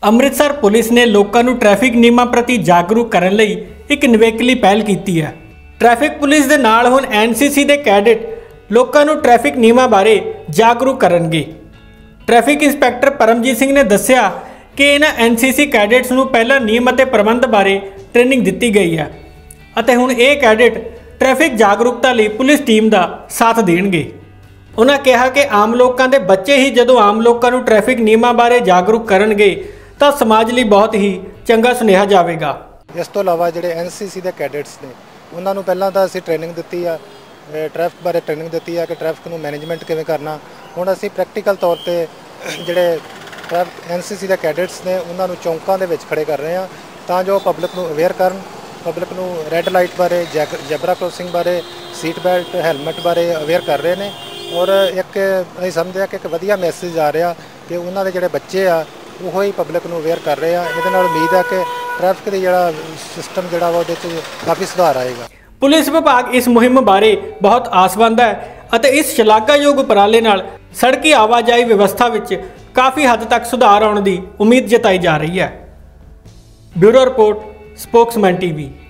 Amritsar police ਨੇ ਲੋਕਾਂ ਨੂੰ ਟ੍ਰੈਫਿਕ ਨਿਯਮਾਂ ਪ੍ਰਤੀ ਜਾਗਰੂਕ ਕਰਨ ਲਈ ਇੱਕ ਨਿਵੇਕਲੀ ਪਹਿਲ ਕੀਤੀ ਹੈ। ਟ੍ਰੈਫਿਕ ਪੁਲਿਸ ਦੇ ਨਾਲ ਹੁਣ ਐਨਸੀਸੀ ਦੇ ਕੈਡਿਟ ਲੋਕਾਂ ਨੂੰ ਟ੍ਰੈਫਿਕ ਨਿਯਮਾਂ ਬਾਰੇ ਜਾਗਰੂਕ ਕਰਨਗੇ। ਟ੍ਰੈਫਿਕ ਇੰਸਪੈਕਟਰ ਪਰਮਜੀਤ ਸਿੰਘ ਨੇ ਦੱਸਿਆ ਕਿ ਇਹਨਾਂ ਐਨਸੀਸੀ ਕੈਡਿਟਸ ਨੂੰ ਪਹਿਲਾਂ ਨਿਯਮ ਅਤੇ ਪ੍ਰਬੰਧ ਬਾਰੇ ਟ੍ਰੇਨਿੰਗ ਦਿੱਤੀ ਗਈ ਹੈ ਅਤੇ ਹੁਣ ਇਹ ਕੈਡਿਟ ਟ੍ਰੈਫਿਕ ਜਾਗਰੂਕਤਾ ਲਈ ਪੁਲਿਸ ਟੀਮ ਦਾ ਸਾਥ ਦੇਣਗੇ। ਉਹਨਾਂ ਕਿਹਾ ਕਿ ਆਮ ਲੋਕਾਂ ਦੇ ਬੱਚੇ ਹੀ ਜਦੋਂ ਆਮ ਲੋਕਾਂ ਨੂੰ ਟ੍ਰੈਫਿਕ ਨਿਯਮਾਂ ਬਾਰੇ ਜਾਗਰੂਕ ਕਰਨਗੇ ਤਾਂ ਸਮਾਜ ਲਈ ਬਹੁਤ ਹੀ ਚੰਗਾ ਸੁਨੇਹਾ ਜਾਵੇਗਾ। ਇਸ ਤੋਂ ਇਲਾਵਾ ਜਿਹੜੇ ਐਨਸੀਸੀ ਦੇ ਕੈਡਿਟਸ ਨੇ ਉਹਨਾਂ ਨੂੰ ਪਹਿਲਾਂ ਤਾਂ ਅਸੀਂ ਟ੍ਰੇਨਿੰਗ ਦਿੱਤੀ ਆ, ਟ੍ਰੈਫਿਕ ਬਾਰੇ ਟ੍ਰੇਨਿੰਗ ਦਿੱਤੀ ਆ ਕਿ ਟ੍ਰੈਫਿਕ ਨੂੰ ਮੈਨੇਜਮੈਂਟ ਕਿਵੇਂ ਕਰਨਾ। ਹੁਣ ਅਸੀਂ ਪ੍ਰੈਕਟੀਕਲ ਤੌਰ ਤੇ ਜਿਹੜੇ ਐਨਸੀਸੀ ਦੇ ਕੈਡਿਟਸ ਨੇ ਉਹਨਾਂ ਨੂੰ ਚੌਂਕਾਂ ਦੇ ਵਿੱਚ ਖੜੇ ਕਰ ਰਹੇ ਆ ਤਾਂ ਜੋ ਪਬਲਿਕ ਨੂੰ ਅਵੇਅਰ ਕਰਨ, ਪਬਲਿਕ ਨੂੰ ਰੈੱਡ ਲਾਈਟ ਬਾਰੇ, ਜੈਬਰਾ ਕ੍ਰੋਸਿੰਗ ਬਾਰੇ, ਸੀਟ ਬੈਲਟ, ਹੈਲਮਟ ਬਾਰੇ ਅਵੇਅਰ ਕਰ ਰਹੇ ਨੇ। ਔਰ ਇੱਕ ਅਸੀਂ ਸਮਝਦੇ ਆ ਕਿ ਇੱਕ ਵਧੀਆ ਮੈਸੇਜ ਆ ਰਿਹਾ ਕਿ ਉਹਨਾਂ ਦੇ ਜਿਹੜੇ ਬੱਚੇ ਆ ਉਹ ਹੀ ਪਬਲਿਕ ਨੂੰ ਅਵੇਅਰ ਕਰ ਰਹੇ ਆ। ਇਹਦੇ ਨਾਲ ਉਮੀਦ ਹੈ ਕਿ ਟ੍ਰੈਫਿਕ ਦੇ ਜਿਹੜਾ ਸਿਸਟਮ ਜਿਹੜਾ ਵਾ ਉਹਦੇ 'ਚ ਕਾਫੀ ਸੁਧਾਰ ਆਏਗਾ। ਪੁਲਿਸ ਵਿਭਾਗ ਇਸ ਮੁਹਿੰਮ ਬਾਰੇ ਬਹੁਤ ਆਸਵੰਦ ਹੈ ਅਤੇ ਇਸ ਸ਼ਲਾਘਾਯੋਗ ਉਪਰਾਲੇ ਨਾਲ ਸੜਕੀ ਆਵਾਜਾਈ ਵਿਵਸਥਾ ਵਿੱਚ ਕਾਫੀ ਹੱਦ ਤੱਕ ਸੁਧਾਰ ਆਉਣ ਦੀ ਉਮੀਦ ਜਤਾਈ ਜਾ ਰਹੀ ਹੈ। Bureau report, Spokesman TV।